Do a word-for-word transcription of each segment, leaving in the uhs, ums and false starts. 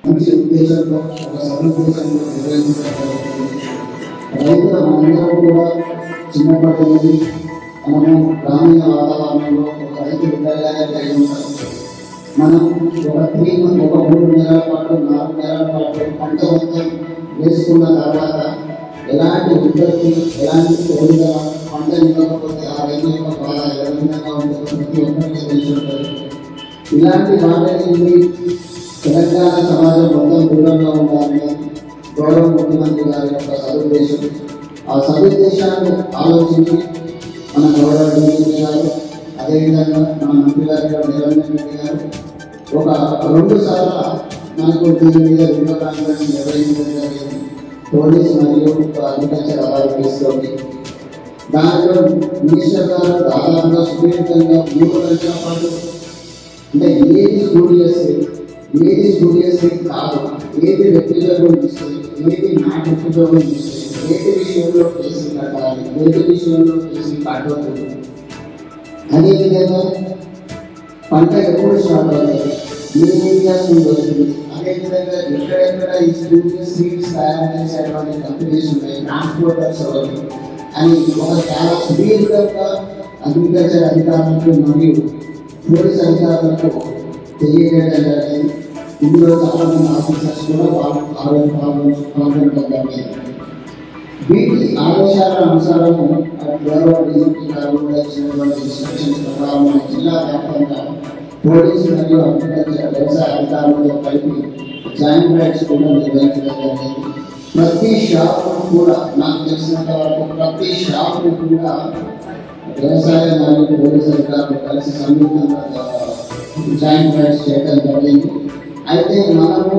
మంచి ఉద్దేశంతో ఒక సదుద్దేశంతో నిర్వహించడం జరుగుతుంది. రైతుల మనందరం కూడా చిన్నప్పటి నుండి మనము గ్రామీణ వాతావరణంలో ఒక రైతు బిడ్డగానే కలిగి ఉంటాం. మనం ఒక త్రీ మంత్ ఒక మూడు నెలల పాటు నాలుగు నెలల పాటు పంట మొత్తం వేసుకున్న తర్వాత ఎలాంటి ఉత్పత్తి ఎలాంటి కోరిక పంట ఇవ్వకపోతే ఆ రైతు యొక్క బాధ ఏ విధంగా ఉంటుందో ప్రతి ఒక్కరికి తెలిసి ఉంటుంది. ఇలాంటి బాధ నుండి తెలంగాణ సమాజం మొత్తం దూరంగా ఉండాలని గౌరవ ముఖ్యమంత్రి గారి యొక్క సదుద్దేశం. ఆ సదుద్దేశాన్ని ఆలోచించి మన గౌరవ డీజీపీ గారు అదేవిధంగా మన మంత్రి గారు నిరంజన్ రెడ్డి గారు ఒక రెండు సార్లు మనకు దీని మీద వీడియో కాన్ఫరెన్స్ నిర్వహించడం జరిగింది. పోలీస్ మరియు అగ్రికల్చర్ అథారిటీస్లోకి దానిలో మినిస్టర్ గారు దాదాపుగా సుదీర్ఘంగా మూడు గంటల పాటు అంటే ఏది స్టూడియోస్ ఏది స్టూడియోస్ కాదు, ఏది రెప్లికబుల్ మిస్టేక్, ఏది నాట్ రెప్లికబుల్ మిస్టేక్, ఏది విషయంలో కేసులు కట్టాలి, ఏది విషయంలో కేసులు కట్టవద్దు, అదేవిధంగా పంట ఎప్పుడు స్టార్ట్ అవుతుంది, ఏ ఏరియాస్ నుండి వస్తుంది, అదేవిధంగా ఎక్కడెక్కడ ఈ స్టూడియోస్ సీడ్స్ తయారు చేసేటువంటి కంపెనీస్ ఉన్నాయి, ట్రాన్స్పోర్టర్స్ ఎవరు అని ఒక చాలా సుదీర్ఘంగా అగ్రికల్చర్ అధికారులకు మరియు పోలీస్ అధికారులకు తెలియజేయడం జరిగింది. ఇందులో చాలా మంది ఆఫీసర్స్ కూడా పాల్గొనడం జరిగింది. వీటి ఆదేశాల అనుసారము గౌరవ డీజీపీ గారు ఇచ్చినటువంటి ఇన్స్ట్రక్షన్స్ ప్రకారం మన జిల్లా వ్యాప్తంగా పోలీసు మరియు అగ్రికల్చర్ వ్యవసాయ అధికారులతో కలిపి జాయింట్ రైడ్స్ కూడా నిర్వహించడం జరిగింది. ప్రతి షాపు కూడా నాకు తెలిసినంత వరకు ప్రతి షాపు కూడా వ్యవసాయ మరియు పోలీసు అధికారులు కలిసి సంయుక్తంగా జాయింట్ రైడ్స్ చేయడం జరిగింది. అయితే మనము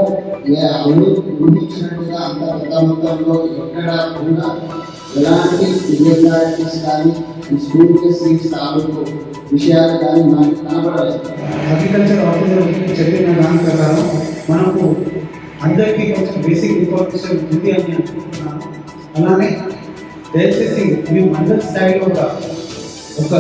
ఊహించినట్టుగా అంత పెద్ద మొత్తంలో ఎక్కడ కూడా ఎలాంటి ఇర్రెగ్యులారిటీస్ కానీ స్కూల్ సీట్స్ తాలూకు విషయాలు కానీ మనకు కనబడలేదు. అగ్రికల్చర్ ఆఫీసర్ చెప్పిన దాని ప్రకారం మనకు అందరికీ కొంచెం బేసిక్ ఇన్ఫర్మేషన్ ఉంది అని అనుకుంటున్నాను. అలానే దయచేసి మేము మండల్ స్థాయిలో ఒక ఒక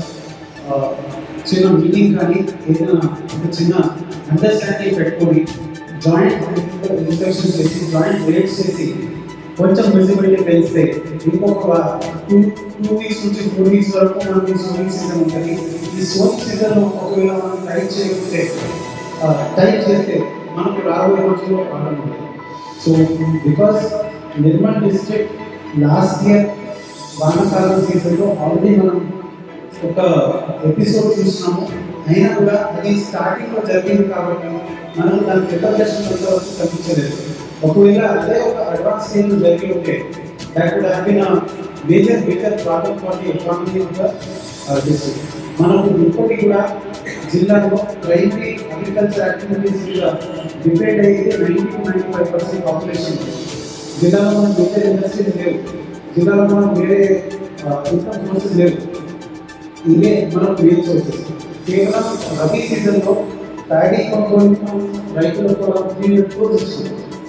చిన్న మీటింగ్ కానీ ఏదైనా ఒక చిన్న అండర్స్టాండింగ్ పెట్టుకొని జాయింట్ ఇన్స్ట్రక్షన్స్ చేసి జాయింట్ రేట్స్ చేసి కొంచెం విజిబిలిటీ పెంచితే ఇంకొక టూ టూ వీక్స్ నుంచి టూ వీక్స్ వరకు మనకి సోయింగ్ సీజన్ ఉంటుంది. ఈ సోయింగ్ సీజన్లో ఒకవేళ మనం టైట్ చేయకపోతే టైట్ చేస్తే మనకు రాబోయే రోజుల్లో ప్రాబ్లం ఉంటుంది. So because Nirmal district last year వానాకాలం సీజన్లో ఆల్రెడీ మనం ఒక ఎపిసోడ్ చూస్తున్నాము. అయినా కూడా అది స్టార్టింగ్లో జరిగింది కాబట్టి మనం దాని ప్రిపరేషన్ కొంతవరకు తగ్గించలేదు. ఒకవేళ అదే ఒక అడ్వాన్స్ స్టేజ్లో జరిగి ఉంటే that would have been major major problem for the economy of the district. మనకు ఇప్పటికీ కూడా జిల్లాలో ప్రైమరీ అగ్రికల్చర్ యాక్టివిటీస్ మీద డిపెండ్ అయ్యేది ninety to ninety five percent population. జిల్లాలో మనం వేరే ఇండస్ట్రీస్ లేవు, జిల్లాలో మనం వేరే ఇన్కమ్ సోర్సెస్ లేవు. ఇవే మనం క్రియేట్ సోర్సెస్. కేవలం రబీ సీజన్లో ప్యాడీ కొనుగోలు రైతులకు కూడా త్రీ హండ్రెడ్ క్రోర్స్ ఇచ్చింది.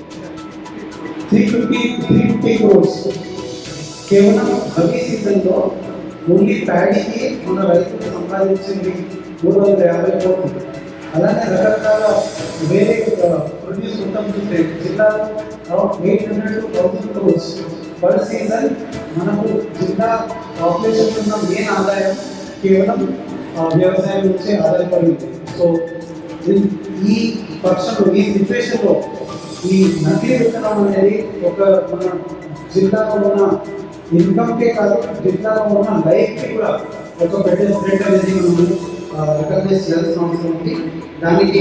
Three fifty three fifty crores కేవలం రబీ సీజన్లో ఓన్లీ ప్యాడీకి మన రైతులు సంపాదించింది మూడు వందల యాభై కోట్లు. అలానే రకరకాల వేరే ప్రొడ్యూస్ మొత్తం చూస్తే జిల్లాలో eight hundred to thousand crores per season. మనకు జిల్లా పాపులేషన్ ఉన్న మెయిన్ ఆదాయం కేవలం వ్యవసాయం నుంచే ఆధారపడింది. సో ఈ పక్షంలో ఈ సిచ్యువేషన్లో ఈ నకిలీ విత్తనం అనేది ఒక మన జిల్లాలో ఉన్న ఇన్కమ్కే కాదు జిల్లాలో ఉన్న లైఫ్కి కూడా ఒక పెద్ద థ్రెట్ అనేది మనం రికగ్నైజ్ చేయాల్సిన అవసరం ఉంది. దానికి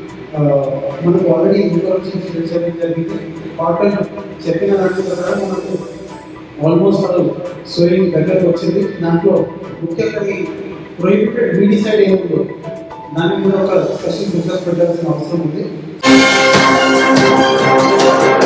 మనకు ఆల్రెడీ ఇన్ఫర్మేషన్ చేయడం జరిగింది. కాటన్ చెప్పిన దాంట్లో ప్రకారం మనకు ఆల్మోస్ట్ మనం సోయింగ్ దగ్గరకు వచ్చింది. దాంట్లో ముఖ్యంగా ఈ ప్రొహిబిటెడ్ వీడిసైడ్ ఏముందో దాని మీద ఒక స్పెషల్ ఫోకస్ పెట్టాల్సిన అవసరం ఉంది.